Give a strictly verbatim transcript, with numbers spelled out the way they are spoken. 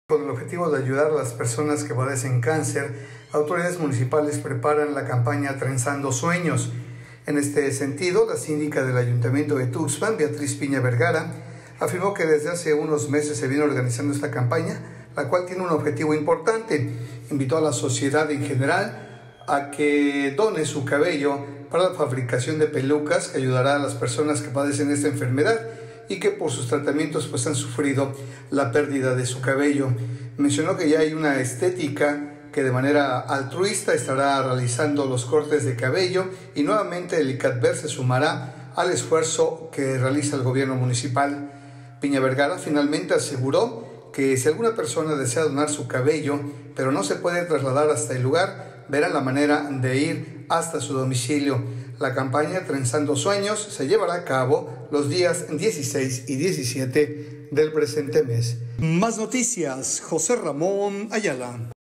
Con el objetivo de ayudar a las personas que padecen cáncer, autoridades municipales preparan la campaña Trenzando Sueños. En este sentido, la síndica del Ayuntamiento de Tuxpan, Beatriz Piña Vergara, afirmó que desde hace unos meses se viene organizando esta campaña, la cual tiene un objetivo importante. Invitó a la sociedad en general a que done su cabello para la fabricación de pelucas que ayudará a las personas que padecen esta enfermedad y que por sus tratamientos pues han sufrido la pérdida de su cabello. Mencionó que ya hay una estética que de manera altruista estará realizando los cortes de cabello y nuevamente el ICATVER se sumará al esfuerzo que realiza el gobierno municipal. Piña Vergara finalmente aseguró que si alguna persona desea donar su cabello, pero no se puede trasladar hasta el lugar, verá la manera de ir hasta su domicilio. La campaña Trenzando Sueños se llevará a cabo los días dieciséis y diecisiete del presente mes. Más noticias, José Ramón Ayala.